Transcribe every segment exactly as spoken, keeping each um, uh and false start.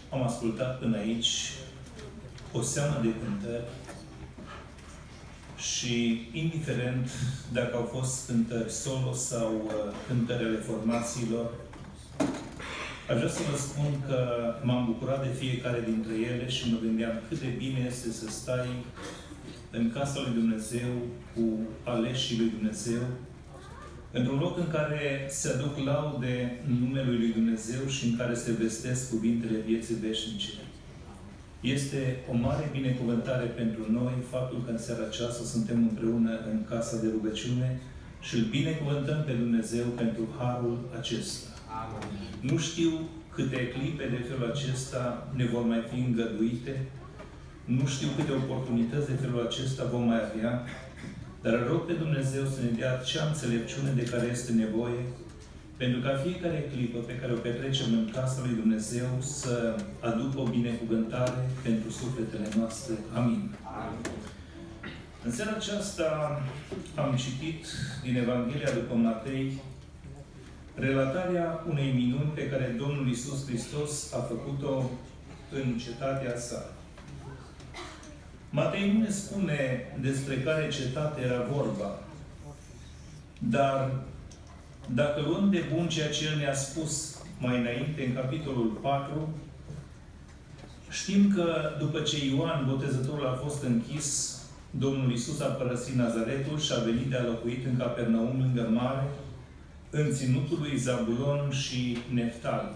Am ascultat până aici o seamă de cântări și, indiferent dacă au fost cântări solo sau uh, cântări ale formațiilor, aș vrea să vă spun că m-am bucurat de fiecare dintre ele și mă gândeam cât de bine este să stai în casa lui Dumnezeu cu aleșii lui Dumnezeu, într-un loc în care se aduc laude în numele lui Dumnezeu și în care se vestesc cuvintele vieții veșnice. Este o mare binecuvântare pentru noi faptul că în seara aceasta suntem împreună în casa de rugăciune și îl binecuvântăm pe Dumnezeu pentru harul acesta. Amin. Nu știu câte clipe de felul acesta ne vor mai fi îngăduite, nu știu câte oportunități de felul acesta vom mai avea, dar rog pe Dumnezeu să ne dea acea înțelepciune de care este nevoie, pentru ca fiecare clipă pe care o petrecem în casa lui Dumnezeu să aducă o binecuvântare pentru sufletele noastre. Amin. Amin. În seara aceasta am citit din Evanghelia după Matei relatarea unei minuni pe care Domnul Iisus Hristos a făcut-o în cetatea sa. Matei nu ne spune despre care cetate era vorba, dar dacă luăm de bun ceea ce El ne-a spus mai înainte, în capitolul patru, știm că după ce Ioan Botezătorul a fost închis, Domnul Iisus a părăsit Nazaretul și a venit de a locuit în Capernaum, lângă mare, în ținutul lui Zabulon și Neftali.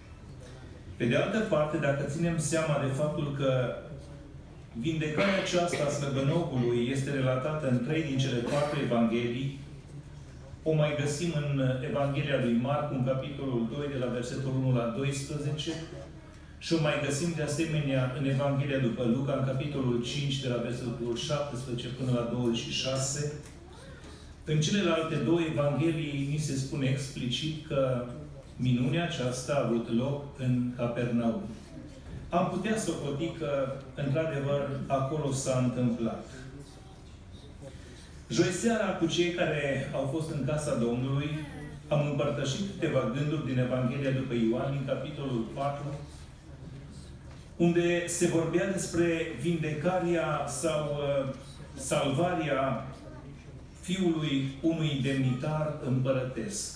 Pe de altă parte, dacă ținem seama de faptul că vindecarea aceasta a slăbănogului este relatată în trei din cele patru evanghelii, o mai găsim în Evanghelia lui Marcu, în capitolul doi, de la versetul unu la doisprezece, și o mai găsim de asemenea în Evanghelia după Luca, în capitolul cinci, de la versetul șaptesprezece până la douăzeci și șase. În celelalte două evanghelii ni se spune explicit că minunea aceasta a avut loc în Capernaum. Am putea socoti că, într-adevăr, acolo s-a întâmplat. Joi seara, cu cei care au fost în casa Domnului, am împărtășit câteva gânduri din Evanghelia după Ioan, din capitolul patru, unde se vorbea despre vindecarea sau uh, salvarea fiului unui demnitar împărătesc.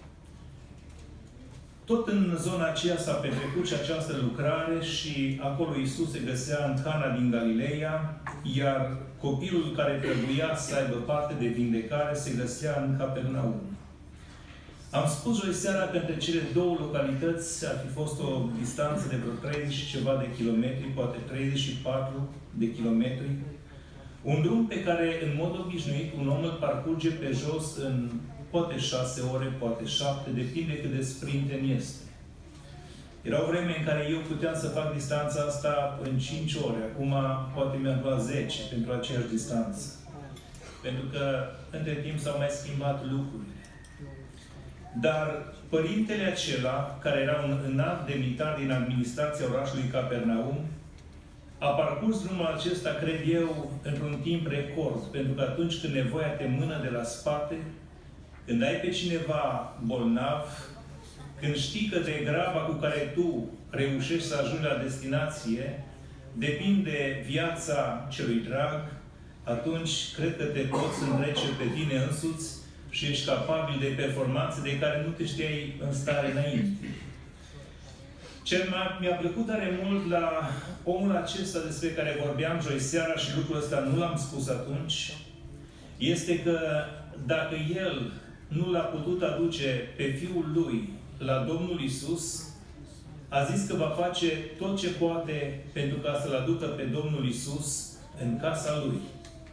Tot în zona aceea s-a petrecut și această lucrare și acolo Iisus se găsea în Cana din Galileea, iar copilul care trebuia să aibă parte de vindecare se găsea în Capernaum. Am spus joi seara că între cele două localități ar fi fost o distanță de vreo treizeci și ceva de kilometri, poate treizeci și patru de kilometri. Un drum pe care, în mod obișnuit, un om îl parcurge pe jos în poate șase ore, poate șapte, depinde cât de sprinten este. Era o vreme în care eu puteam să fac distanța asta în cinci ore. Acum poate mi-am luat zece pentru aceeași distanță. Pentru că între timp s-au mai schimbat lucrurile. Dar părintele acela, care era un înalt demnitar din administrația orașului Capernaum, a parcurs drumul acesta, cred eu, într-un timp record. Pentru că atunci când nevoia te mână de la spate, când ai pe cineva bolnav, când știi că de graba cu care tu reușești să ajungi la destinație, depinde viața celui drag, atunci cred că te poți întrece pe tine însuți și ești capabil de performanțe de care nu te știai în stare înainte. Ce mi-a plăcut tare mult la omul acesta despre care vorbeam joi seara și lucrul ăsta nu l-am spus atunci, este că dacă el nu l-a putut aduce pe Fiul Lui la Domnul Iisus, a zis că va face tot ce poate pentru ca să-L aducă pe Domnul Iisus în casa Lui.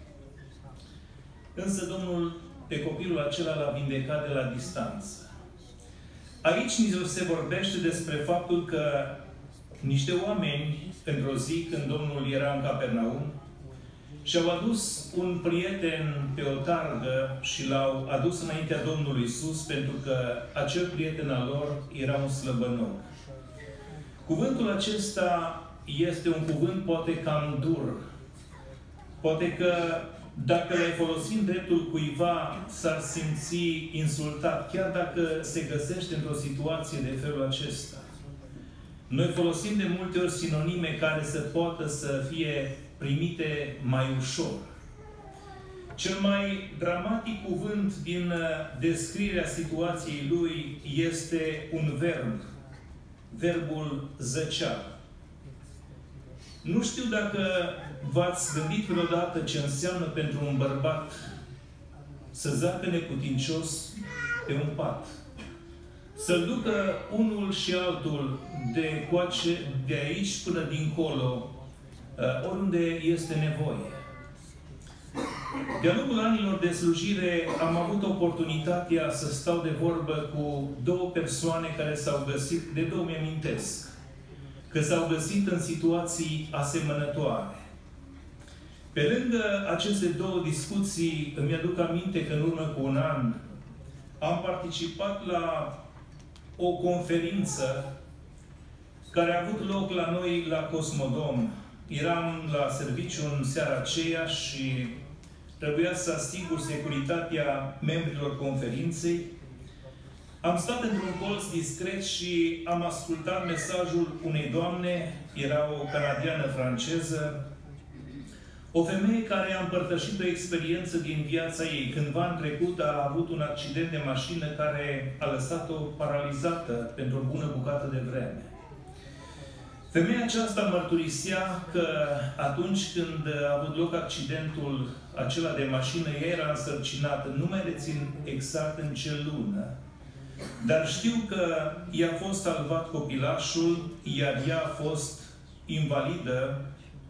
Însă Domnul pe copilul acela l-a vindecat de la distanță. Aici ni se vorbește despre faptul că niște oameni, într-o zi când Domnul era în Capernaum, și-au adus un prieten pe o targă și l-au adus înaintea Domnului Iisus, pentru că acel prieten al lor era un slăbănog. Cuvântul acesta este un cuvânt poate cam dur. Poate că dacă l-ai folosit în dreptul cuiva, s-ar simți insultat, chiar dacă se găsește într-o situație de felul acesta. Noi folosim de multe ori sinonime care să poată să fie primite mai ușor. Cel mai dramatic cuvânt din descrierea situației lui este un verb. Verbul zăcea. Nu știu dacă v-ați gândit vreodată ce înseamnă pentru un bărbat să zacă neputincios pe un pat. Să-l ducă unul și altul de coace, de aici până dincolo, oriunde este nevoie. De-a lungul anilor de slujire am avut oportunitatea să stau de vorbă cu două persoane care s-au găsit, de două mi-amintesc, că s-au găsit în situații asemănătoare. Pe lângă aceste două discuții, îmi aduc aminte că în urmă cu un an am participat la o conferință care a avut loc la noi la Cosmodom. Eram la serviciu în seara aceea și trebuia să asigur securitatea membrilor conferinței. Am stat într-un colț discret și am ascultat mesajul unei doamne, era o canadiană-franceză, o femeie care a împărtășit o experiență din viața ei. Cândva în trecut a avut un accident de mașină care a lăsat-o paralizată pentru o bună bucată de vreme. Femeia aceasta mărturisea că atunci când a avut loc accidentul acela de mașină, ea era însărcinată, nu mai rețin exact în ce lună, dar știu că i-a fost salvat copilașul, iar ea a fost invalidă,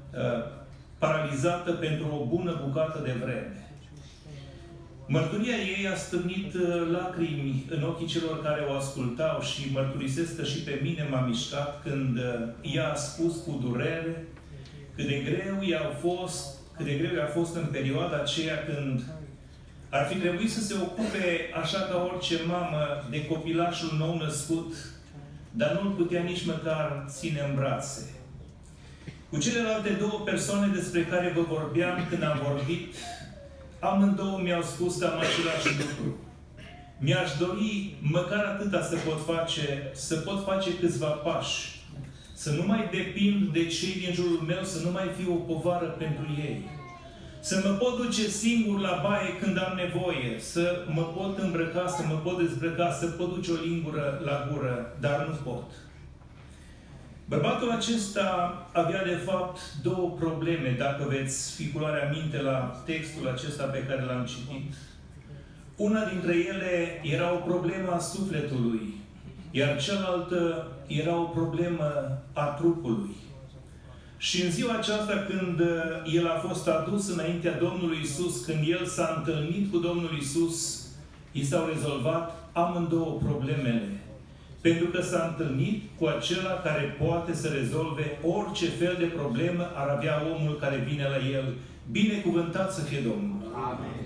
paralizată pentru o bună bucată de vreme. Mărturia ei a stârnit lacrimi în ochii celor care o ascultau și mărturisesc că și pe mine m-a mișcat când ea a spus cu durere cât de greu i-a fost, cât de greu i-a fost în perioada aceea când ar fi trebuit să se ocupe, așa ca orice mamă, de copilașul nou născut, dar nu-l putea nici măcar ține în brațe. Cu celelalte două persoane despre care vă vorbeam când am vorbit, amândouă mi-au spus cam același lucru. Mi-aș dori măcar atâta să pot face, să pot face câțiva pași, să nu mai depind de cei din jurul meu, să nu mai fiu o povară pentru ei. Să mă pot duce singur la baie când am nevoie, să mă pot îmbrăca, să mă pot dezbrăca, să pot duce o lingură la gură, dar nu pot. Bărbatul acesta avea de fapt două probleme, dacă veți fi cu luarea minte la textul acesta pe care l-am citit. Una dintre ele era o problemă a sufletului, iar cealaltă era o problemă a trupului. Și în ziua aceasta când el a fost adus înaintea Domnului Isus, când el s-a întâlnit cu Domnul Isus, i s-au rezolvat amândouă problemele. Pentru că s-a întâlnit cu acela care poate să rezolve orice fel de problemă ar avea omul care vine la el. Binecuvântat să fie Domnul! Amen.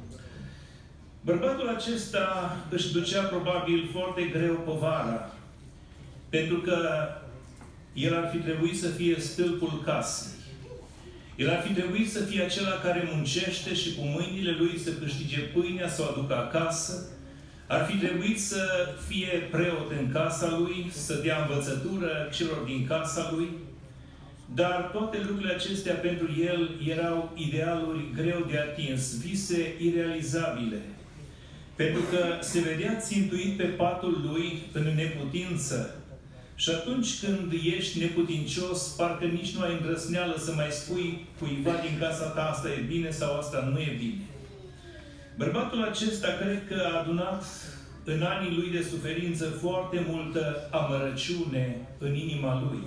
Bărbatul acesta își ducea probabil foarte greu povara, pentru că el ar fi trebuit să fie stâlpul casei. El ar fi trebuit să fie acela care muncește și cu mâinile lui să câștige pâinea, să o aducă acasă. Ar fi trebuit să fie preot în casa lui, să dea învățătură celor din casa lui, dar toate lucrurile acestea pentru el erau idealuri greu de atins, vise irealizabile. Pentru că se vedea țintuit pe patul lui în neputință. Și atunci când ești neputincios, parcă nici nu ai îndrăzneală să mai spui cuiva din casa ta asta e bine sau asta nu e bine. Bărbatul acesta cred că a adunat în anii lui de suferință foarte multă amărăciune în inima lui.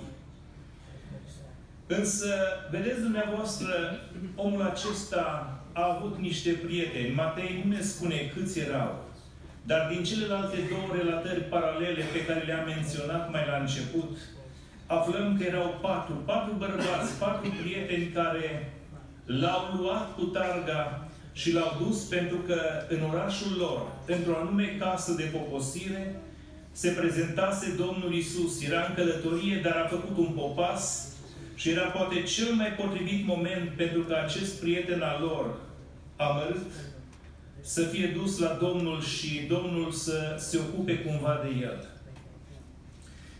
Însă, vedeți dumneavoastră, omul acesta a avut niște prieteni. Matei nu ne spune câți erau, dar din celelalte două relatări paralele pe care le-am menționat mai la început, aflăm că erau patru, patru bărbați, patru prieteni care l-au luat cu targa și l-au dus pentru că în orașul lor, într-o anume casă de poposire, se prezentase Domnul Isus. Era în călătorie, dar a făcut un popas și era poate cel mai potrivit moment pentru că acest prieten al lor, amărât, să fie dus la Domnul și Domnul să se ocupe cumva de el.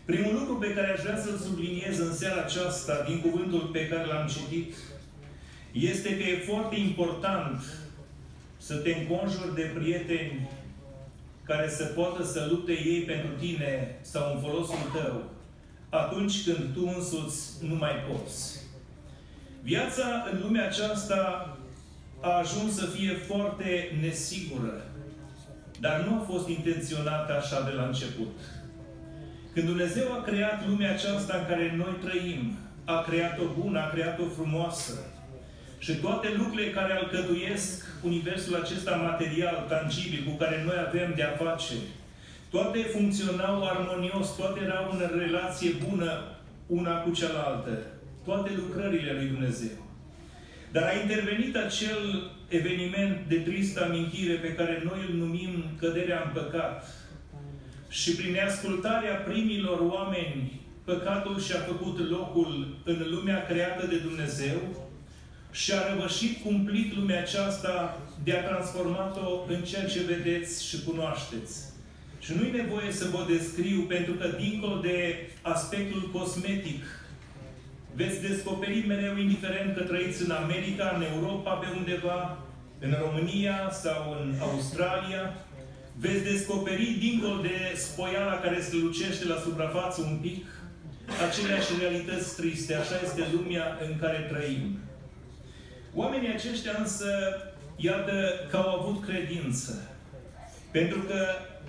Primul lucru pe care aș vrea să-l subliniez în seara aceasta, din cuvântul pe care l-am citit, este că e foarte important să te înconjuri de prieteni care să poată să lupte ei pentru tine sau în folosul tău, atunci când tu însuți nu mai poți. Viața în lumea aceasta a ajuns să fie foarte nesigură, dar nu a fost intenționată așa de la început. Când Dumnezeu a creat lumea aceasta în care noi trăim, a creat-o bună, a creat-o frumoasă, și toate lucrurile care alcătuiesc universul acesta material, tangibil, cu care noi avem de-a face, toate funcționau armonios, toate erau în relație bună una cu cealaltă, toate lucrările lui Dumnezeu. Dar a intervenit acel eveniment de tristă amintire pe care noi îl numim căderea în păcat. Și prin neascultarea primilor oameni, păcatul și-a făcut locul în lumea creată de Dumnezeu și a răvășit cumplit lumea aceasta de a transformat-o în ceea ce vedeți și cunoașteți. Și nu-i nevoie să vă descriu, pentru că dincolo de aspectul cosmetic, veți descoperi mereu, indiferent că trăiți în America, în Europa, pe undeva, în România sau în Australia, veți descoperi, dincolo de spoiala care strălucește la suprafață un pic, aceleași realități triste. Așa este lumea în care trăim. Oamenii aceștia însă, iată că au avut credință. Pentru că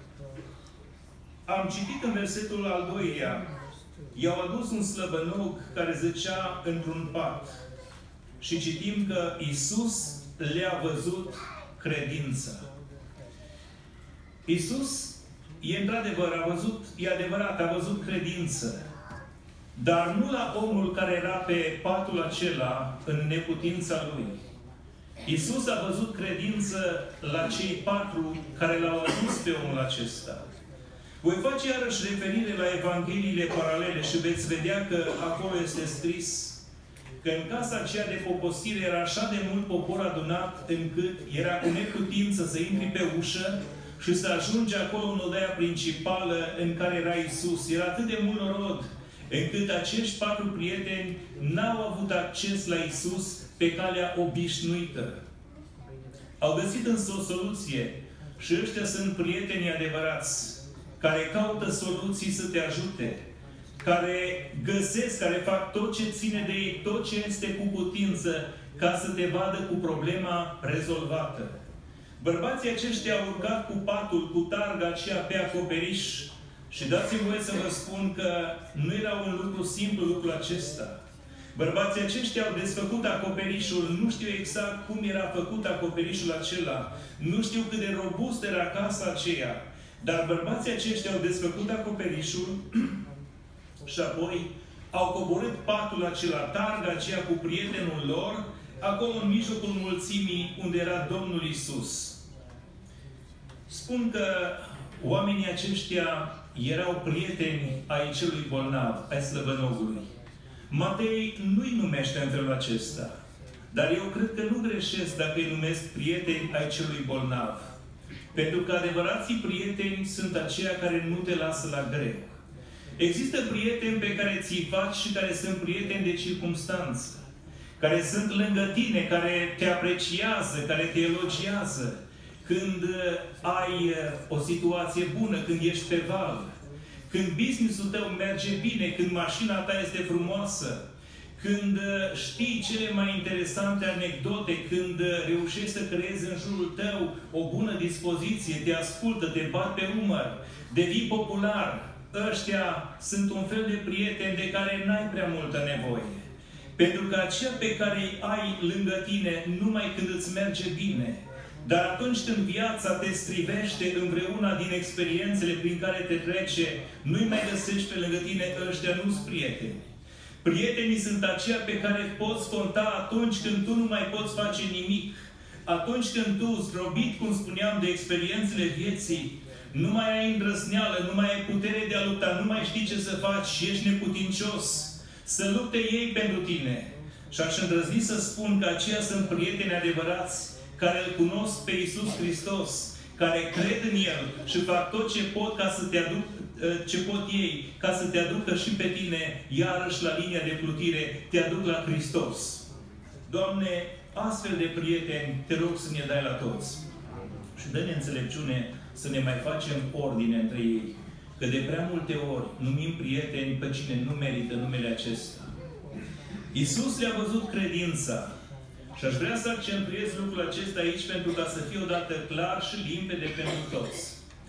am citit în versetul al doilea, i-au adus un slăbănog care zăcea într-un pat. Și citim că Iisus le-a văzut credința. Iisus, e într-adevăr, a văzut, e adevărat, a văzut credință. Dar nu la omul care era pe patul acela în neputința lui. Iisus a văzut credință la cei patru care l-au adus pe omul acesta. Voi face iarăși referire la Evangheliile paralele și veți vedea că acolo este scris că în casa aceea de poposire era așa de mult popor adunat încât era cu neputință să intri pe ușă și să ajungi acolo în odaia principală în care era Iisus. Era atât de mult norod încât acești patru prieteni n-au avut acces la Iisus pe calea obișnuită. Au găsit însă o soluție și ăștia sunt prietenii adevărați care caută soluții să te ajute, care găsesc, care fac tot ce ține de ei, tot ce este cu putință, ca să te vadă cu problema rezolvată. Bărbații aceștia au urcat cu patul, cu targa aceea pe acoperiș și dați-mi voie să vă spun că nu era un lucru simplu lucrul acesta. Bărbații aceștia au desfăcut acoperișul, nu știu exact cum era făcut acoperișul acela, nu știu cât de robust era casa aceea, dar bărbații aceștia au desfăcut acoperișul și apoi au coborât patul acela, targa aceea cu prietenul lor, acolo în mijlocul mulțimii unde era Domnul Iisus. Spun că oamenii aceștia erau prieteni ai celui bolnav, ai slăbănogului. Matei nu-i numește în felul acesta, dar eu cred că nu greșesc dacă îi numesc prieteni ai celui bolnav. Pentru că adevărații prieteni sunt aceia care nu te lasă la greu. Există prieteni pe care ți-i faci și care sunt prieteni de circumstanță, care sunt lângă tine, care te apreciază, care te elogiază când ai o situație bună, când ești pe val, când business-ul tău merge bine, când mașina ta este frumoasă, când știi cele mai interesante anecdote, când reușești să creezi în jurul tău o bună dispoziție, te ascultă, te bat pe umăr, devii popular. Ăștia sunt un fel de prieteni de care n-ai prea multă nevoie. Pentru că aceea pe care îi ai lângă tine numai când îți merge bine, dar atunci când viața te strivește în vreuna din experiențele prin care te trece, nu-i mai găsești pe lângă tine, ăștia nu-s prieteni. Prietenii sunt aceia pe care poți conta atunci când tu nu mai poți face nimic. Atunci când tu, zdrobit, cum spuneam, de experiențele vieții, nu mai ai îndrăzneală, nu mai ai putere de a lupta, nu mai știi ce să faci și ești neputincios, să lupte ei pentru tine. Și aș îndrăzni să spun că aceia sunt prieteni adevărați care îl cunosc pe Iisus Hristos, care cred în El și fac tot ce pot ca să te aduc, ce pot ei, ca să te aducă și pe tine, iarăși la linia de plutire, te aduc la Hristos. Doamne, astfel de prieteni, te rog să ne dai la toți. Și dă-ne înțelepciune să ne mai facem ordine între ei. Că de prea multe ori numim prieteni pe cine nu merită numele acesta. Iisus le-a văzut credința. Și aș vrea să accentuez lucrul acesta aici pentru ca să fie odată clar și limpede pentru toți.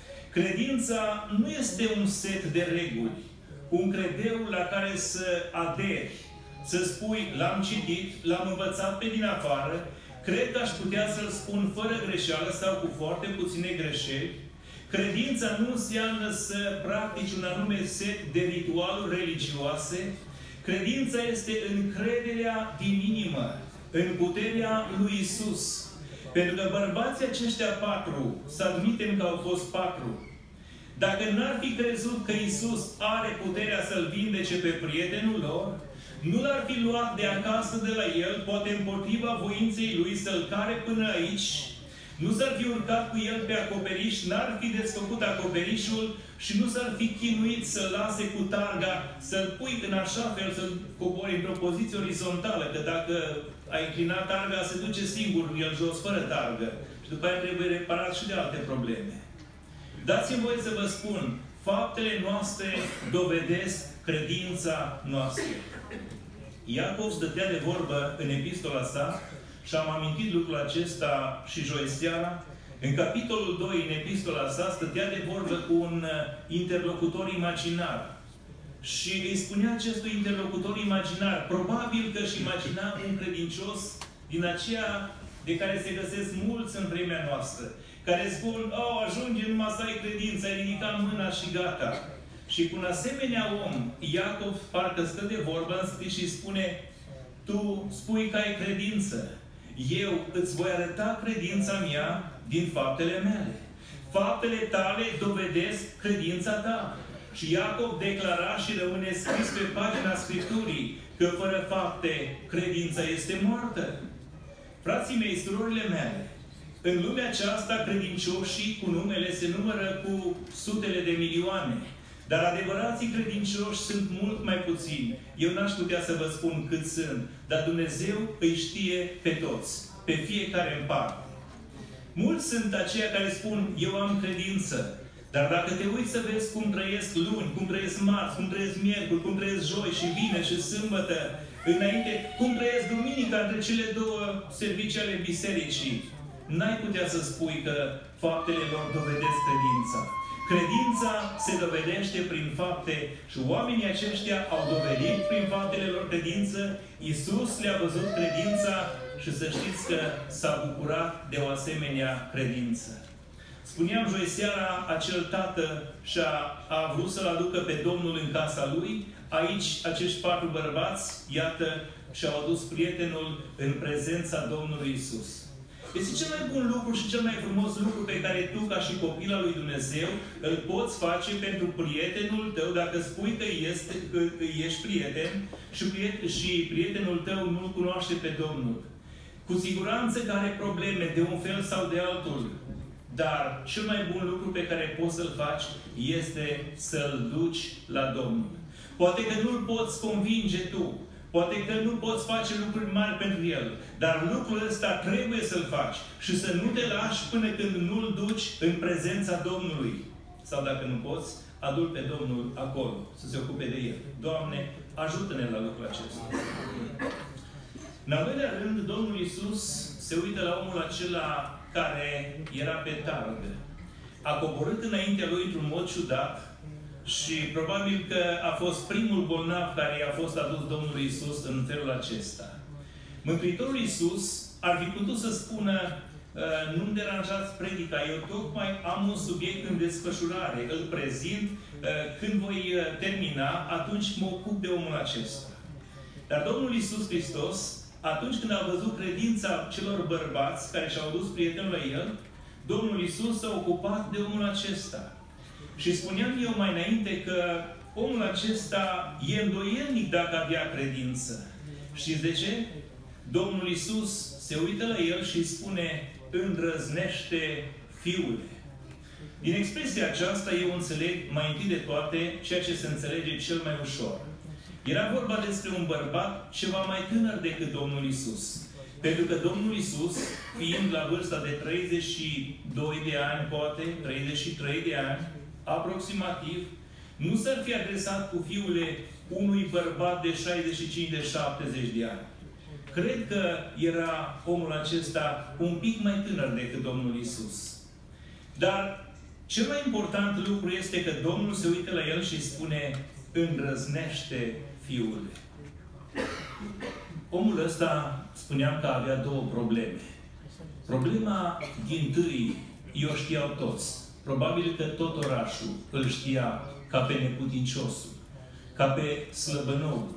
Credința nu este un set de reguli, un credeu la care să aderi, să spui, l-am citit, l-am învățat pe din afară, cred că aș putea să-l spun fără greșeală sau cu foarte puține greșeli. Credința nu înseamnă să practici un anume set de ritualuri religioase. Credința este încrederea din inimă în puterea lui Isus. Pentru că bărbații aceștia patru, să admitem că au fost patru, dacă n-ar fi crezut că Isus are puterea să-l vindece pe prietenul lor, nu l-ar fi luat de acasă de la el, poate împotriva voinței lui, să-l care până aici, nu s-ar fi urcat cu el pe acoperiș, n-ar fi desfăcut acoperișul și nu s-ar fi chinuit să-l lase cu targa, să-l pui în așa fel, să-l cobori într-o poziție orizontală, că dacă ai înclinat targa, se duce singur el jos, fără targă. Și după aia trebuie reparat și de alte probleme. Dați-mi voie să vă spun, faptele noastre dovedesc credința noastră. Iacov stătea de vorbă în epistola sa și am amintit lucrul acesta și joi seara. În capitolul doi, în epistola sa, stătea de vorbă cu un interlocutor imaginar. Și îi spunea acestui interlocutor imaginar, probabil că își imagina un credincios din aceea de care se găsesc mulți în vremea noastră, care spun, oh, ajunge numai să ai credință, ai ridicat mâna și gata. Și cu un asemenea om, Iacov parcă stă de vorbă în scris și spune, tu spui că ai credință. Eu îți voi arăta credința mea din faptele mele. Faptele tale dovedesc credința ta. Și Iacov declara și rămâne scris pe pagina Scripturii că fără fapte credința este moartă. Frații mei, surorile mele, în lumea aceasta credincioșii cu numele se numără cu sutele de milioane. Dar adevărații credincioși sunt mult mai puțini. Eu n-aș putea să vă spun cât sunt, dar Dumnezeu îi știe pe toți, pe fiecare în parte. Mulți sunt aceia care spun, eu am credință, dar dacă te uiți să vezi cum trăiesc luni, cum trăiesc marți, cum trăiesc miercuri, cum trăiesc joi și vineri și sâmbătă, înainte, cum trăiesc duminica între cele două servicii ale bisericii, n-ai putea să spui că faptele lor dovedesc credința. Credința se dovedește prin fapte și oamenii aceștia au dovedit prin faptele lor credință. Iisus le-a văzut credința și să știți că s-a bucurat de o asemenea credință. Spuneam joi seara, acel tată și-a a vrut să-l aducă pe Domnul în casa lui. Aici, acești patru bărbați, iată, și-au adus prietenul în prezența Domnului Iisus. Este cel mai bun lucru și cel mai frumos lucru pe care tu, ca și copil al lui Dumnezeu, îl poți face pentru prietenul tău, dacă spui că, este, că ești prieten și, prieten și prietenul tău nu-L cunoaște pe Domnul. Cu siguranță că are probleme de un fel sau de altul, dar cel mai bun lucru pe care poți să-l faci este să-l duci la Domnul. Poate că nu-l poți convinge tu, poate că nu poți face lucruri mari pentru el, dar lucrul ăsta trebuie să-l faci și să nu te lași până când nu-l duci în prezența Domnului. Sau dacă nu poți, adu-l pe Domnul acolo, să se ocupe de el. Doamne, ajută-ne la lucrul acesta. În al doilea rând, Domnul Iisus se uită la omul acela care era pe targă. A coborât înaintea lui într-un mod ciudat, și probabil că a fost primul bolnav care i-a fost adus Domnului Iisus în felul acesta. Mântuitorul Iisus ar fi putut să spună, nu-mi deranjați predica, eu tocmai am un subiect în desfășurare, îl prezint, când voi termina, atunci mă ocup de omul acesta. Dar Domnul Iisus Hristos, atunci când a văzut credința celor bărbați care și-au dus prietenul la el, Domnul Iisus s-a ocupat de omul acesta. Și spuneam eu mai înainte că omul acesta e îndoielnic dacă avea credință. Știți de ce? Domnul Iisus se uită la el și spune, îndrăznește, fiule. Din expresia aceasta eu înțeleg mai întâi de toate ceea ce se înțelege cel mai ușor. Era vorba despre un bărbat ceva mai tânăr decât Domnul Iisus. Pentru că Domnul Iisus, fiind la vârsta de treizeci și doi de ani, poate, treizeci și trei de ani, aproximativ, nu s-ar fi adresat cu fiule unui bărbat de șaizeci și cinci de șaptezeci de ani. Cred că era omul acesta un pic mai tânăr decât Domnul Iisus. Dar cel mai important lucru este că Domnul se uită la el și spune: îndrăznește, fiule. Omul ăsta, spuneam că avea două probleme. Problema dintâi, i-o știau toți. Probabil că tot orașul îl știa ca pe neputinciosul, ca pe slăbănoul.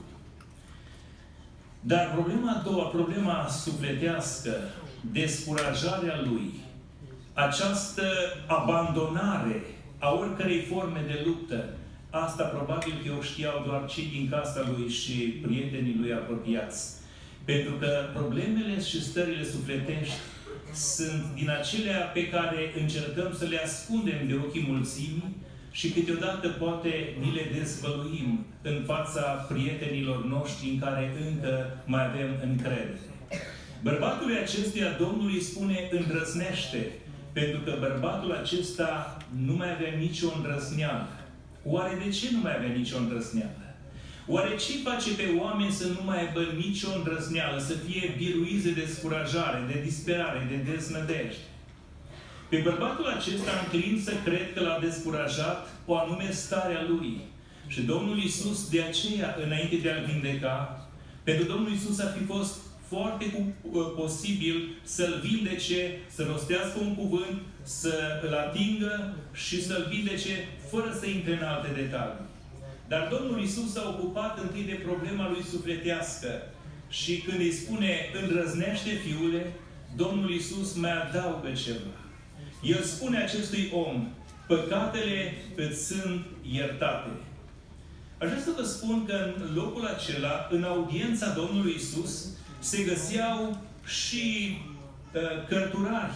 Dar problema a doua, problema sufletească, descurajarea lui, această abandonare a oricărei forme de luptă, asta probabil că o știau doar cei din casa lui și prietenii lui apropiați. Pentru că problemele și stările sufletești sunt din acelea pe care încercăm să le ascundem de ochii mulțimii și câteodată poate ni le dezvăluim în fața prietenilor noștri în care încă mai avem încredere. Bărbatului acestuia Domnul îi spune: îndrăznește, pentru că bărbatul acesta nu mai avea nicio îndrăzneală. Oare de ce nu mai avea nicio îndrăzneală? Oare ce face pe oameni să nu mai aibă nicio îndrăzneală, să fie biruiți de descurajare, de disperare, de deznădejde? Pe bărbatul acesta înclin să cred că l-a descurajat o anume stare a lui. Și Domnul Iisus, de aceea, înainte de a-l vindeca, pentru Domnul Iisus ar fi fost foarte posibil să-l vindece, să rostească un cuvânt, să-l atingă și să-l vindece fără să intre în alte detalii. Dar Domnul Iisus s-a ocupat întâi de problema lui sufletească. Și când îi spune: îndrăznește, fiule, Domnul Iisus mai adaugă ceva. El spune acestui om: păcatele îți sunt iertate. Aș vrea să vă spun că în locul acela, în audiența Domnului Iisus, se găseau și uh, cărturari.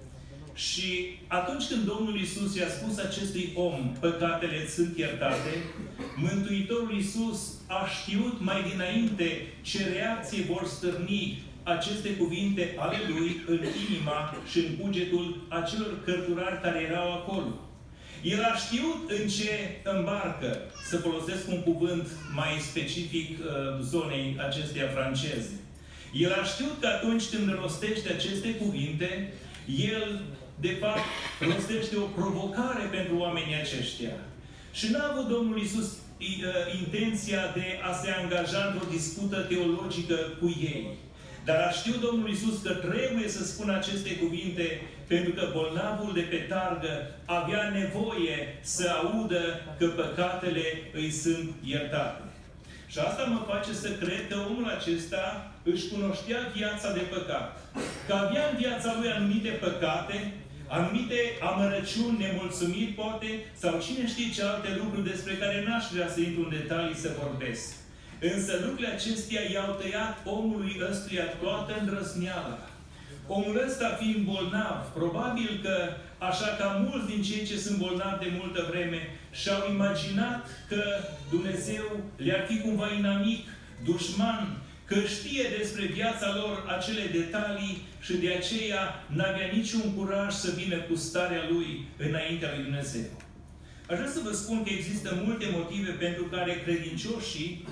Și atunci când Domnul Iisus i-a spus acestui om: păcatele îți sunt iertate, Mântuitorul Iisus a știut mai dinainte ce reacție vor stârni aceste cuvinte ale lui în inima și în cugetul acelor cărturari care erau acolo. El a știut în ce îmbarcă, să folosesc un cuvânt mai specific uh, zonei acesteia franceze. El a știut că atunci când rostește aceste cuvinte, el, de fapt, rostește o provocare pentru oamenii aceștia. Și n-a avut Domnul Iisus intenția de a se angaja într-o dispută teologică cu ei. Dar a știut Domnul Iisus că trebuie să spună aceste cuvinte pentru că bolnavul de pe targă avea nevoie să audă că păcatele îi sunt iertate. Și asta mă face să cred că omul acesta își cunoștea viața de păcat. Că avea în viața lui anumite păcate, anumite amărăciuni, nemulțumiri, poate, sau cine știe ce alte lucruri despre care n-aș vrea să intru în detalii să vorbesc. Însă lucrurile acestea i-au tăiat omului ăstuia toată îndrăzneala. Omul ăsta fiind bolnav, probabil că, așa ca mulți din cei ce sunt bolnavi de multă vreme, și-au imaginat că Dumnezeu le-ar fi cumva inamic, dușman, că știe despre viața lor acele detalii și de aceea n-avea niciun curaj să vină cu starea lui înaintea lui Dumnezeu. Aș vrea să vă spun că există multe motive pentru care credincioșii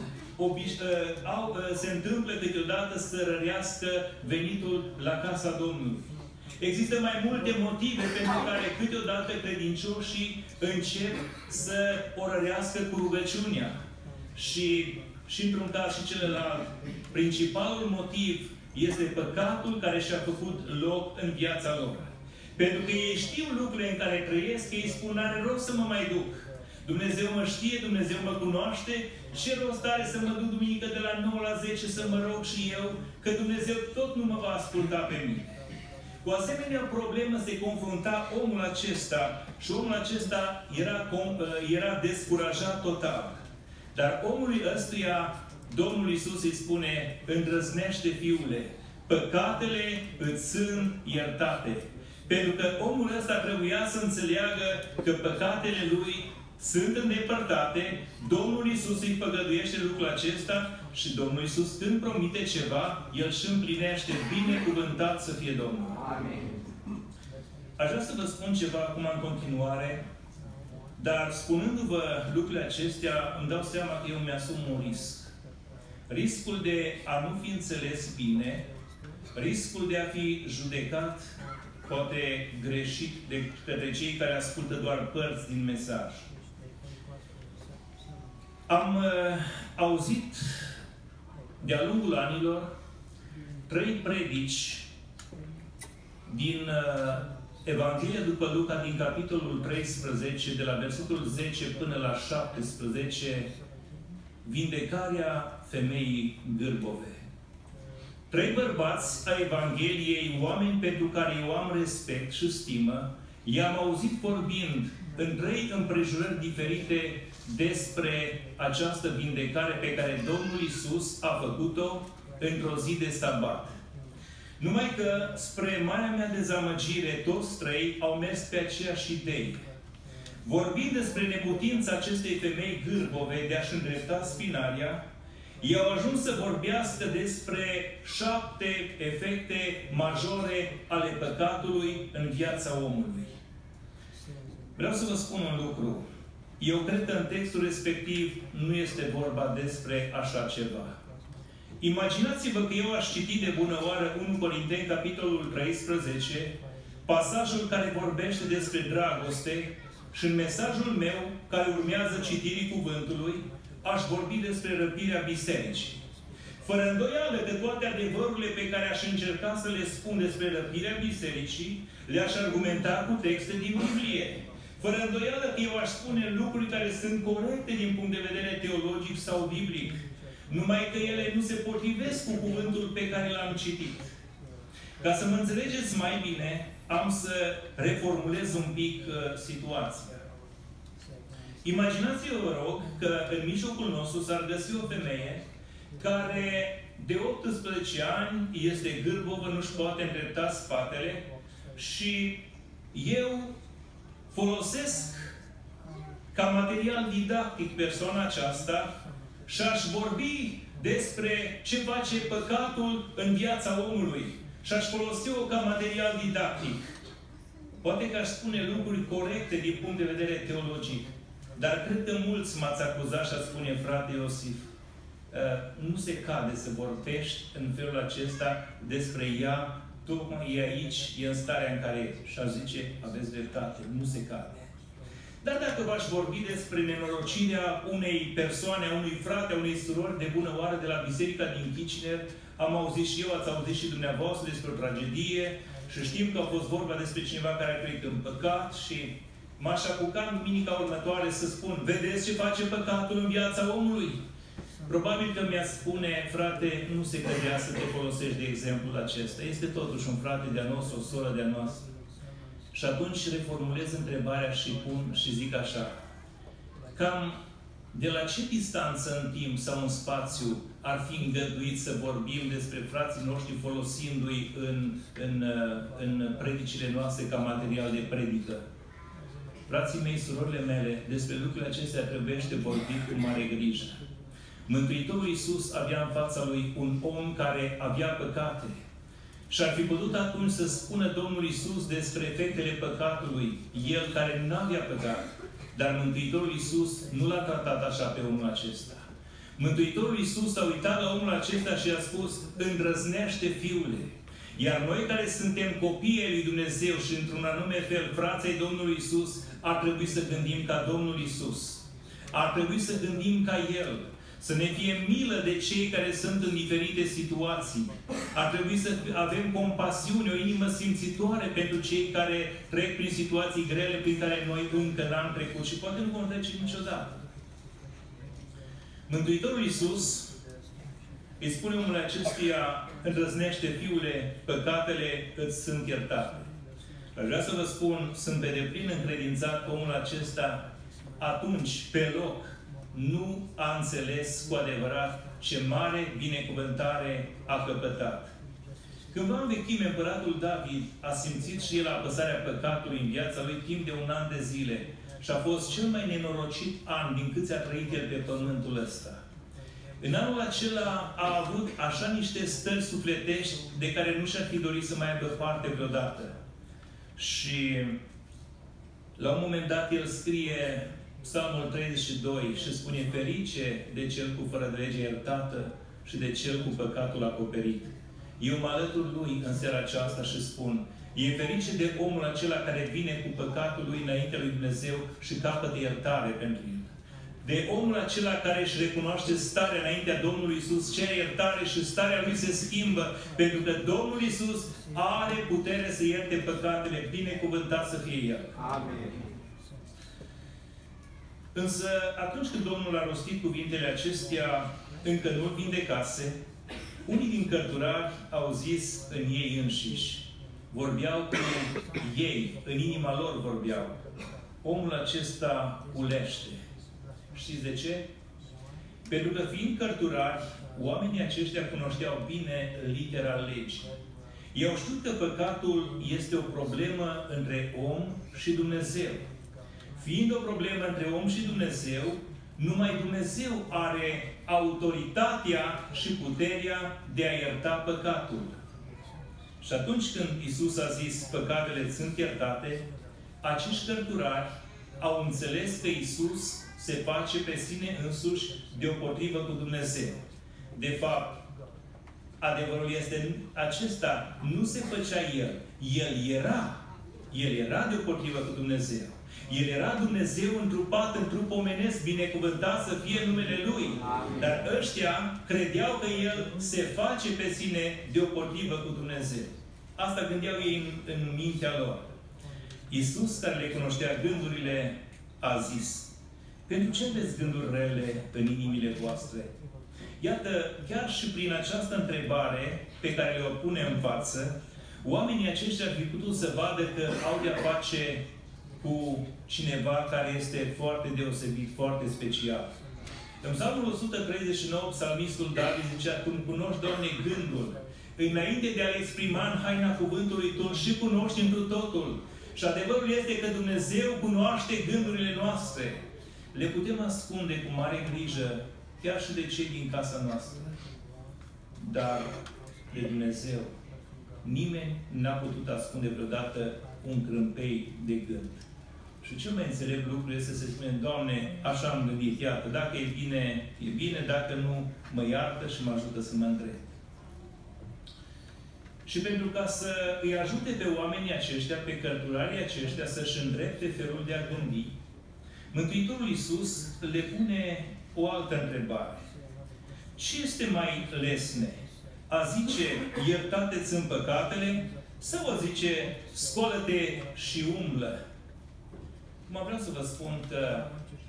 au, se întâmplă câteodată să rărească venitul la casa Domnului. Există mai multe motive pentru care câteodată credincioșii încep să o rărească cu rugăciunea. Și, și într-un caz și celălalt, principalul motiv este păcatul care și-a făcut loc în viața lor. Pentru că ei știu lucrurile în care trăiesc, ei spun: n-are rost să mă mai duc. Dumnezeu mă știe, Dumnezeu mă cunoaște, ce rost are să mă duc duminică de la nouă la zece să mă rog și eu, că Dumnezeu tot nu mă va asculta pe mine. Cu asemenea problemă se confrunta omul acesta și omul acesta era, era descurajat total. Dar omului ăstuia, Domnul Iisus îi spune: îndrăznește, fiule, păcatele îți sunt iertate. Pentru că omul ăsta trebuia să înțeleagă că păcatele lui sunt îndepărtate, Domnul Iisus îi făgăduiește lucrul acesta și Domnul Iisus, când promite ceva, El și împlinește. Binecuvântat să fie Domnul. Amin. Aș vrea să vă spun ceva acum în continuare, dar spunându-vă lucrurile acestea, îmi dau seama că eu mi-asum un risc. Riscul de a nu fi înțeles bine, riscul de a fi judecat, poate greșit, de către cei care ascultă doar părți din mesaj. Am uh, auzit de-a lungul anilor trei predici din uh, Evanghelia după Luca, din capitolul treisprezece, de la versetul zece până la șaptesprezece, vindecarea femeii gârbove. Trei bărbați a Evangheliei, oameni pentru care eu am respect și stimă, i-am auzit vorbind în trei împrejurări diferite despre această vindecare pe care Domnul Iisus a făcut-o într-o zi de sabat. Numai că, spre marea mea dezamăgire, toți trei au mers pe aceeași idee. Vorbind despre neputința acestei femei gârbove de a-și îndrepta spinalia, ei au ajuns să vorbească despre șapte efecte majore ale păcatului în viața omului. Vreau să vă spun un lucru. Eu cred că în textul respectiv nu este vorba despre așa ceva. Imaginați-vă că eu aș citi de bună oară unu Corinteni, capitolul treisprezece, pasajul care vorbește despre dragoste, și în mesajul meu, care urmează citirii cuvântului, aș vorbi despre răpirea bisericii. Fără îndoială că toate adevărurile pe care aș încerca să le spun despre răpirea bisericii, le-aș argumenta cu texte din Biblie. Fără îndoială că eu aș spune lucruri care sunt corecte din punct de vedere teologic sau biblic, numai că ele nu se potrivesc cu cuvântul pe care l-am citit. Ca să mă înțelegeți mai bine, am să reformulez un pic uh, situația. Imaginați-vă, vă rog, că în mijlocul nostru s-ar găsi o femeie care de optsprezece ani este gârbovă, nu-și poate îndrepta spatele și eu folosesc ca material didactic persoana aceasta și aș vorbi despre ce face păcatul în viața omului și aș folosi-o ca material didactic. Poate că aș spune lucruri corecte din punct de vedere teologic, dar cred că mulți m-ați acuzat și ați spune, frate Iosif, nu se cade să vorbești în felul acesta despre ea, tocmai e aici, e în starea în care e. Și aș zice, aveți dreptate, nu se cade. Dar dacă v-aș vorbi despre nenorocirea unei persoane, a unui frate, a unei surori de bună oară de la biserica din Kitchener, am auzit și eu, ați auzit și dumneavoastră despre o tragedie și știm că a fost vorba despre cineva care a trăit în păcat și m-aș apuca în duminica următoare să spun, vedeți ce face păcatul în viața omului? Probabil că mi-a spune, frate, nu se cădea să te folosești de exemplul acesta. Este totuși un frate de-a nostru, o soră de-a noastră. Și atunci reformulez întrebarea și pun și zic așa. Cam de la ce distanță în timp sau în spațiu ar fi îngăduit să vorbim despre frații noștri folosindu-i în, în, în predicile noastre ca material de predică? Frații mei, surorile mele, despre lucrurile acestea trebuiește vorbit cu mare grijă. Mântuitorul Iisus avea în fața lui un om care avea păcate. Și ar fi putut atunci să spună Domnul Iisus despre efectele păcatului, El care nu avea păcat. Dar Mântuitorul Iisus nu l-a tratat așa pe omul acesta. Mântuitorul Iisus s-a uitat la omul acesta și a spus, îndrăznește, fiule. Iar noi care suntem copiii lui Dumnezeu și într-un anume fel frații Domnului Iisus, ar trebui să gândim ca Domnul Iisus. Ar trebui să gândim ca El. Să ne fie milă de cei care sunt în diferite situații. Ar trebui să avem compasiune, o inimă simțitoare pentru cei care trec prin situații grele prin care noi încă n-am trecut și poate nu vom trece niciodată. Mântuitorul Iisus îi spune omului acestuia, îndrăznește, fiule, păcatele îți sunt iertate. Aș vrea să vă spun, sunt pe deplin încredințat că omul acesta atunci, pe loc, nu a înțeles cu adevărat ce mare binecuvântare a căpătat. Cândva în vechime, împăratul David a simțit și el apăsarea păcatului în viața lui timp de un an de zile. Și a fost cel mai nenorocit an din câți a trăit el pe pământul ăsta. În anul acela a avut așa niște stări sufletești de care nu și-ar fi dorit să mai aibă parte vreodată. Și la un moment dat el scrie Psalmul treizeci și doi și spune: ferice de cel cu fără de lege iertată și de cel cu păcatul acoperit. Eu mă alătur lui în seara aceasta și spun: e ferice de omul acela care vine cu păcatul lui înaintea lui Dumnezeu și capătă iertare pentru el. De omul acela care își recunoaște starea înaintea Domnului Iisus, cere iertare și starea lui se schimbă, pentru că Domnul Iisus are putere să ierte păcatele, binecuvântat să fie El. Amin. Însă, atunci când Domnul a rostit cuvintele acestea, încă nu-l vindecase, unii din cărturari au zis în ei înșiși, vorbeau cu ei, în inima lor vorbeau: omul acesta ulește. Știți de ce? Pentru că fiind cărturari, oamenii aceștia cunoșteau bine litera legii. Ei au știut că păcatul este o problemă între om și Dumnezeu. Fiind o problemă între om și Dumnezeu, numai Dumnezeu are autoritatea și puterea de a ierta păcatul. Și atunci când Iisus a zis păcatele sunt iertate, acești cărturari au înțeles că Iisus se face pe sine însuși deopotrivă cu Dumnezeu. De fapt, adevărul este acesta: nu se făcea El. El era. El era deopotrivă cu Dumnezeu. El era Dumnezeu întrupat în trup omenesc, binecuvântat să fie numele Lui. Dar ăștia credeau că El se face pe sine deopotrivă cu Dumnezeu. Asta gândeau ei în, în mintea lor. Iisus, care le cunoștea gândurile, a zis: pentru ce aveți gânduri rele în inimile voastre? Iată, chiar și prin această întrebare pe care le-o pune în față, oamenii aceștia ar fi putut să vadă că au de-a face cu cineva care este foarte deosebit, foarte special. În Psalmul o sută treizeci și nouă, psalmistul David zicea: tu îmi cunoști, Doamne, gândul. Înainte de a-l exprima în haina cuvântului, tu îl și cunoști întru totul. Și adevărul este că Dumnezeu cunoaște gândurile noastre. Le putem ascunde cu mare grijă, chiar și de cei din casa noastră. Dar de Dumnezeu nimeni n-a putut ascunde vreodată un crâmpei de gând. Și cel mai înțelept lucru este să se spune: Doamne, așa am gândit, iată, dacă e bine, e bine, dacă nu, mă iartă și mă ajută să mă întreb. Și pentru ca să îi ajute pe oamenii aceștia, pe cărturarii aceștia, să-și îndrepte felul de a gândi, Mântuitorul Iisus le pune o altă întrebare. Ce este mai lesne? A zice: iertate-ți în păcatele? Sau a zice: scoală-te și umblă? Acum vreau să vă spun că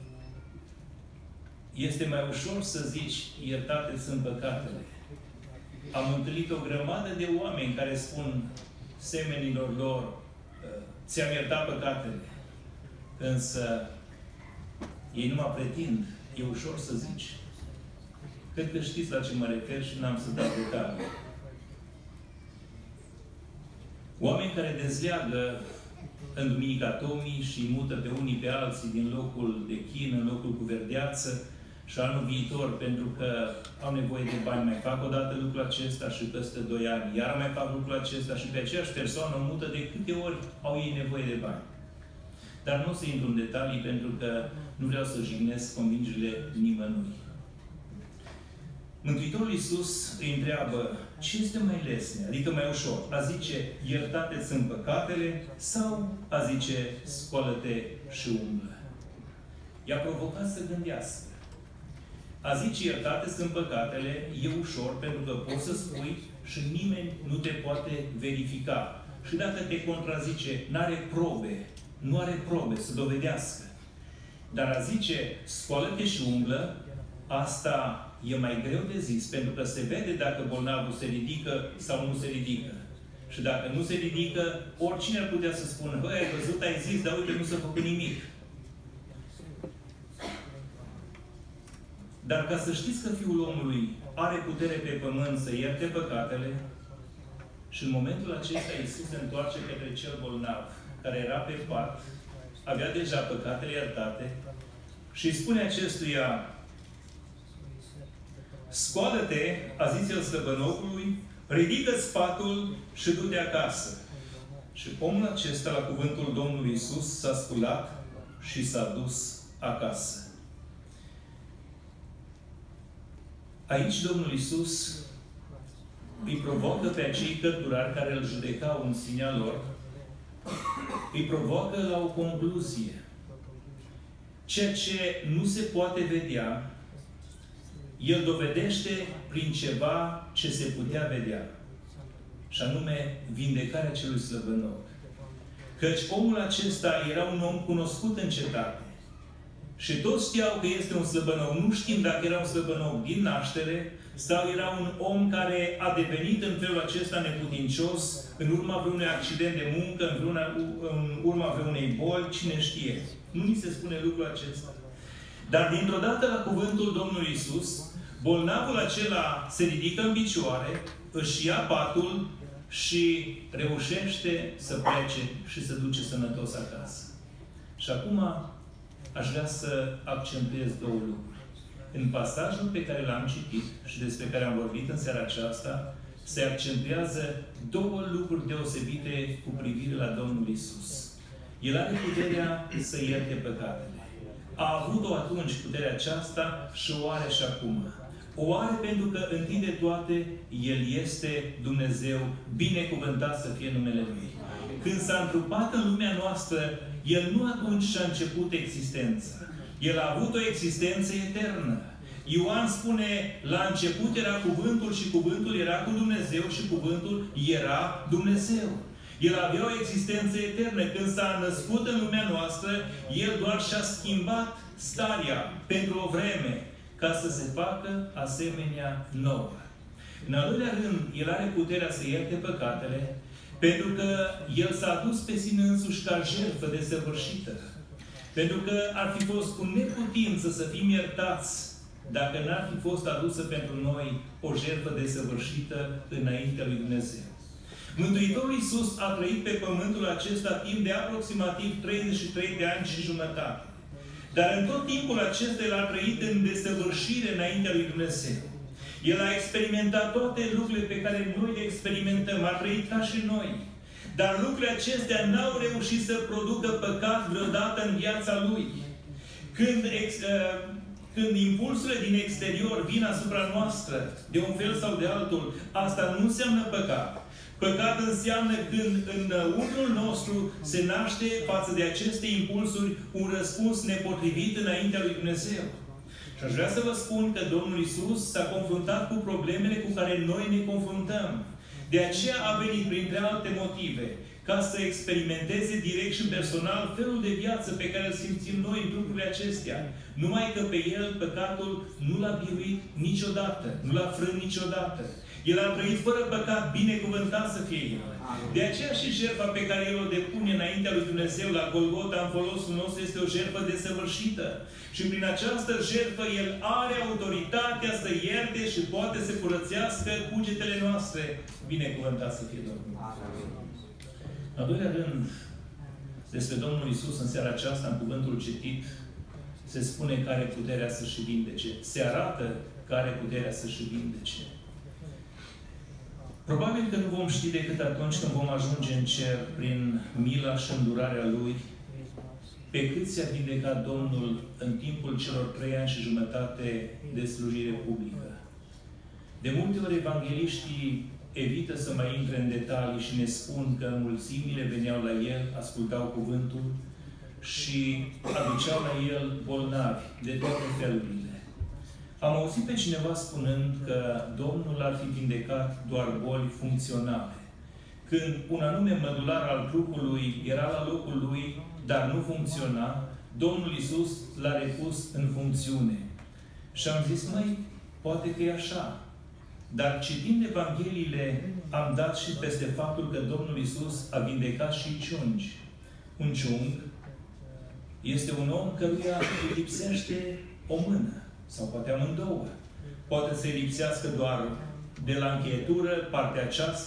este mai ușor să zici iertate-ți în păcatele. Am întâlnit o grămadă de oameni care spun semenilor lor: ți-am iertat păcatele. Însă ei nu mă pretind. E ușor să zici. Cred că știți la ce mă refer și n-am să dau detalii. Oameni care dezleagă în Duminica Tomii și mută pe unii pe alții din locul de chin în locul cu verdeață și anul viitor, pentru că au nevoie de bani, mai fac o dată lucrul acesta și peste doi ani, iar mai fac lucrul acesta și pe aceeași persoană mută de câte ori au ei nevoie de bani. Dar nu o să intru în detalii, pentru că nu vreau să jignesc convingerile nimănui. Mântuitorul Iisus îi întreabă: ce este mai lesne, adică mai ușor? A zice: iertate-ți în păcatele? Sau a zice: scoală-te și umblă? I-a provocat să gândească. A zice: iertate-ți în păcatele e ușor, pentru că poți să spui și nimeni nu te poate verifica. Și dacă te contrazice, n-are probe, nu are probe să dovedească. Dar a zice: scoală-te și umblă, asta e mai greu de zis, pentru că se vede dacă bolnavul se ridică sau nu se ridică. Și dacă nu se ridică, oricine ar putea să spună: băi, ai văzut, ai zis, dar uite, nu s-a făcut nimic. Dar ca să știți că Fiul omului are putere pe pământ să ierte păcatele, Și în momentul acesta Iisus se întoarce către cel bolnav, care era pe pat, avea deja păcatele iertate, și îi spune acestuia: scoală-te, a zis el slăbănogului, ridică-ți patul și du-te acasă. Și omul acesta, la cuvântul Domnului Iisus, s-a sculat și s-a dus acasă. Aici Domnul Iisus îi provoacă pe acei cărturari care îl judecau în sinea lor, îi provoacă la o concluzie. Ceea ce nu se poate vedea, el dovedește prin ceva ce se putea vedea. Și anume, vindecarea celui slăbănog. Căci omul acesta era un om cunoscut în cetate. Și toți știau că este un slăbănog. Nu știm dacă era un slăbănog din naștere sau era un om care a devenit în felul acesta neputincios în urma vreunui accident de muncă, în, vreuna, în urma vreunei boli, cine știe. Nu ni se spune lucrul acesta. Dar dintr-o dată la cuvântul Domnului Iisus, bolnavul acela se ridică în picioare, își ia patul și reușește să plece și să duce sănătos acasă. Și acum aș vrea să accentuez două lucruri. În pasajul pe care l-am citit și despre care am vorbit în seara aceasta, se accentuează două lucruri deosebite cu privire la Domnul Iisus. El are puterea să ierte păcatele. A avut-o atunci puterea aceasta și o are și acum. O are pentru că, întâi de toate, El este Dumnezeu, binecuvântat să fie numele Lui. Când s-a întrupat în lumea noastră, El nu atunci și-a început existența. El a avut o existență eternă. Ioan spune, la început era cuvântul și cuvântul era cu Dumnezeu și cuvântul era Dumnezeu. El avea o existență eternă. Când s-a născut în lumea noastră, El doar și-a schimbat starea pentru o vreme, ca să se facă asemenea nouă. În al doilea rând, El are puterea să ierte păcatele, pentru că El s-a dus pe sine însuși ca jertfă desăvârșită. Pentru că ar fi fost cu neputință să fim iertați dacă n-ar fi fost adusă pentru noi o jertfă desăvârșită înaintea lui Dumnezeu. Mântuitorul Iisus a trăit pe pământul acesta timp de aproximativ treizeci și trei de ani și jumătate. Dar în tot timpul acesta El a trăit în desăvârșire înaintea lui Dumnezeu. El a experimentat toate lucrurile pe care noi le experimentăm. A trăit ca și noi. Dar lucrurile acestea n-au reușit să producă păcat vreodată în viața Lui. Când, ex, uh, când impulsurile din exterior vin asupra noastră, de un fel sau de altul, asta nu înseamnă păcat. Păcat înseamnă când în unul nostru se naște față de aceste impulsuri un răspuns nepotrivit înaintea lui Dumnezeu. Și aș vrea să vă spun că Domnul Iisus s-a confruntat cu problemele cu care noi ne confruntăm. De aceea a venit, printre alte motive, ca să experimenteze direct și personal felul de viață pe care îl simțim noi în lucrurile acestea. Numai că pe El păcatul nu l-a biruit niciodată, nu l-a frânt niciodată. El a trăit fără păcat, binecuvântat să fie El. De aceea și jertfa pe care El o depune înaintea lui Dumnezeu la Golgota în folosul nostru este o jertfă desăvârșită. Și prin această jertfă El are autoritatea să ierte și poate să curățească cugetele noastre. Binecuvântat să fie Domnul. În al doilea rând, despre Domnul Iisus în seara aceasta, în cuvântul citit, se spune că are puterea să-și vindece. Se arată că are puterea să-și vindece. Probabil că nu vom ști decât atunci când vom ajunge în cer prin mila și îndurarea Lui, pe cât s-a vindecat Domnul în timpul celor trei ani și jumătate de slujire publică. De multe ori evangheliștii evită să mai intre în detalii și ne spun că mulțimile veneau la El, ascultau cuvântul și aduceau la El bolnavi de toate felurile. Am auzit pe cineva spunând că Domnul ar fi vindecat doar boli funcționale. Când un anume mădular al trupului era la locul lui, dar nu funcționa, Domnul Iisus l-a repus în funcțiune. Și am zis, măi, poate că e așa. Dar citind Evangheliile, am dat și peste faptul că Domnul Iisus a vindecat și ciungi. Un ciung este un om căruia îi lipsește o mână. Sau poate amândouă. Poate să-i lipsească doar de la încheietură, partea aceasta,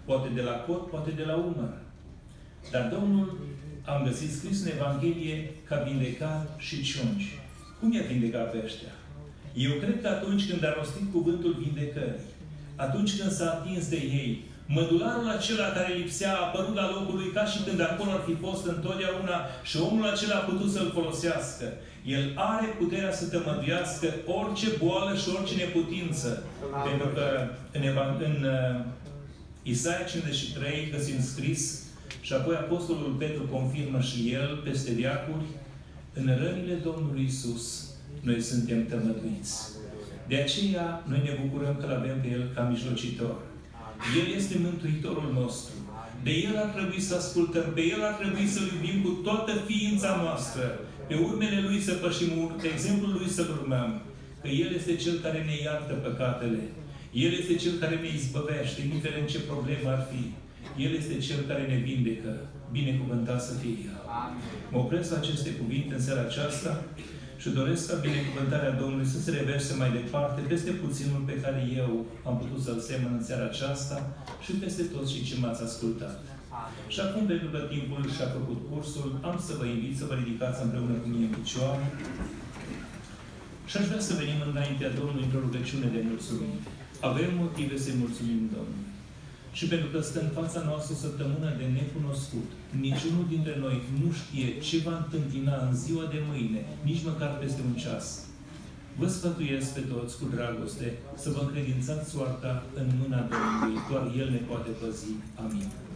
poate de la cot, poate de la umăr. Dar Domnul, am găsit scris în Evanghelie, că a vindecat și ciungi. Cum i-a vindecat pe ăștia? Eu cred că atunci când a rostit cuvântul vindecării, atunci când s-a atins de ei, mădularul acela care lipsea a apărut la locul lui ca și când acolo ar fi fost întotdeauna și omul acela a putut să-l folosească. El are puterea să te măduiască orice boală și orice neputință. Amin. Pentru că în, în uh, Isaia cincizeci și trei găsim scris și apoi Apostolul Petru confirmă și el peste veacuri: în rănile Domnului Iisus noi suntem tămăduiți. De aceea noi ne bucurăm că l-avem pe El ca mijlocitor. El este Mântuitorul nostru. De El ar trebui să ascultăm, pe El ar trebui să-L iubim cu toată ființa noastră. Pe urmele Lui să pășim, pe exemplul Lui să-L urmăm. Că El este Cel care ne iartă păcatele. El este Cel care ne izbăvește, indiferent ce problemă ar fi. El este Cel care ne vindecă. Binecuvântat să fie El. Mă opresc la aceste cuvinte în seara aceasta și doresc ca binecuvântarea Domnului să se reverse mai departe peste puținul pe care eu am putut să-l semăn în seara aceasta și peste toți cei ce m-ați ascultat. Și acum, pentru că timpul și-a făcut cursul, am să vă invit să vă ridicați împreună cu mine în picioare și aș vrea să venim înaintea Domnului într-o rugăciune de mulțumire. Avem motive să-i mulțumim Domnului. Și pentru că stă în fața noastră o săptămână de necunoscut, niciunul dintre noi nu știe ce va întâmpina în ziua de mâine, nici măcar peste un ceas. Vă sfătuiesc pe toți cu dragoste să vă încredințați soarta în mâna Domnului. Doar El ne poate păzi. Amin.